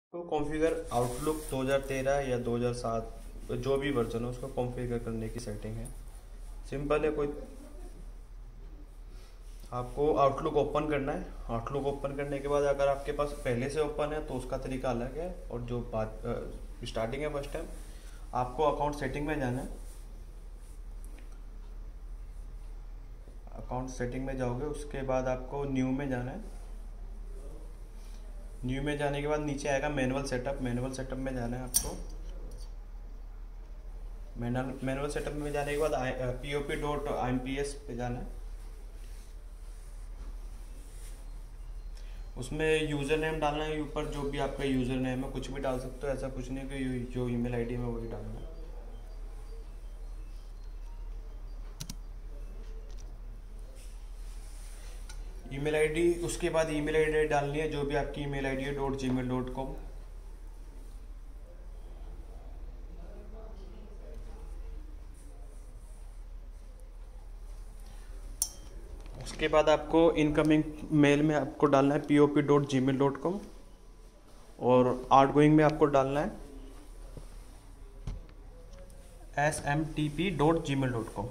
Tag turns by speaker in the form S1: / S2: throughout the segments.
S1: तो configure outlook 2013 या 2007 जो भी वर्जन हो उसको कॉन्फ़िगर करने की सेटिंग है। सिंपल है। कोई आपको आउटलुक ओपन करना है। आउटलुक ओपन करने के बाद अगर आपके पास पहले से ओपन है तो उसका तरीका अलग है, और जो बात स्टार्टिंग है फर्स्ट टाइम आपको अकाउंट सेटिंग में जाना है। अकाउंट सेटिंग में जाओगे, उसके बाद आपको न्यू में जाना है। न्यू में जाने के बाद नीचे आएगा मैनुअल सेटअप। मैनुअल सेटअप में जाना है आपको। मैनुअल सेटअप में जाने के बाद pop.imps पे जाना है। उसमें यूज़र नेम डालना है। ऊपर जो भी आपका यूज़र नेम है कुछ भी डाल सकते हो, ऐसा कुछ नहीं कि जो ईमेल आईडी में वही डालना है। ईमेल आईडी, उसके बाद ईमेल आईडी डालनी है जो भी आपकी ईमेल आईडी है .gmail.com। उसके बाद आपको इनकमिंग मेल में आपको डालना है pop.gmail.com, और आउटगोइंग में आपको डालना है smtp.gmail.com।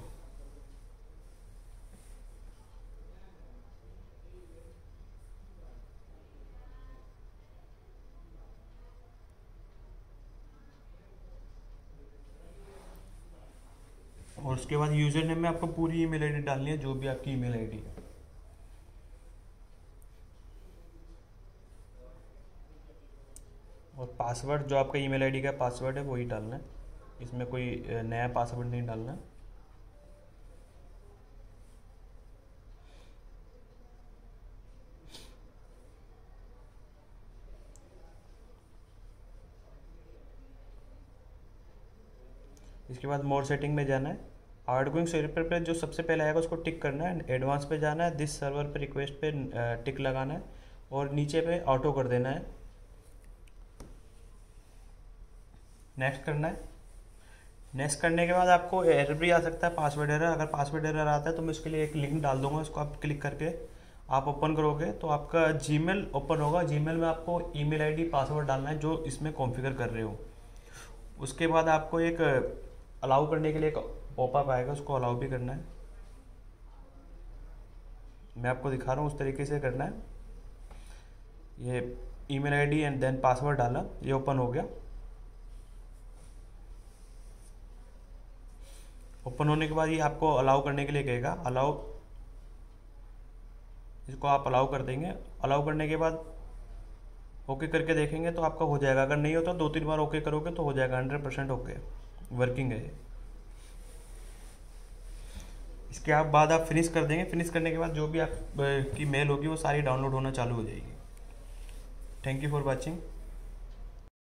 S1: और उसके बाद यूज़र नेम में आपको पूरी ईमेल आईडी डालनी है जो भी आपकी ईमेल आईडी है। और पासवर्ड जो आपका ईमेल आईडी का पासवर्ड है वही डालना है। इसमें कोई नया पासवर्ड नहीं डालना है। इसके बाद मोर सेटिंग में जाना है। आउटगोइंग सर्वर पे जो सबसे पहले आएगा उसको टिक करना है। एडवांस पे जाना है। दिस सर्वर पे रिक्वेस्ट पे टिक लगाना है, और नीचे पे ऑटो कर देना है। नेक्स्ट करना है। नेक्स्ट करने के बाद आपको एरर भी आ सकता है, पासवर्ड एरर। अगर पासवर्ड एरर आता है तो मैं उसके लिए एक लिंक डाल दूंगा, उसको आप क्लिक करके आप ओपन करोगे तो आपका जीमेल ओपन होगा। जीमेल में आपको ईमेल आईडी पासवर्ड डालना है जो इसमें कॉन्फ़िगर कर रहे हो। उसके बाद आपको एक अलाउ करने के लिए एक पॉपअप आएगा, उसको अलाउ भी करना है। मैं आपको दिखा रहा हूँ उस तरीके से करना है। ये email ID and then password डाला, ये ओपन हो गया। ओपन होने के बाद ये आपको अलाउ करने के लिए कहेगा। अलाउ, इसको आप अलाउ कर देंगे। अलाउ करने के बाद ओके करके देखेंगे तो आपका हो जाएगा। अगर नहीं होता 2-3 बार ओके करोगे तो हो जाएगा। 100% ओके वर्किंग है ये। इसके बाद आप फिनिश कर देंगे। फिनिश करने के बाद जो भी आप की मेल होगी वो सारी डाउनलोड होना चालू हो जाएगी। Thank you for watching.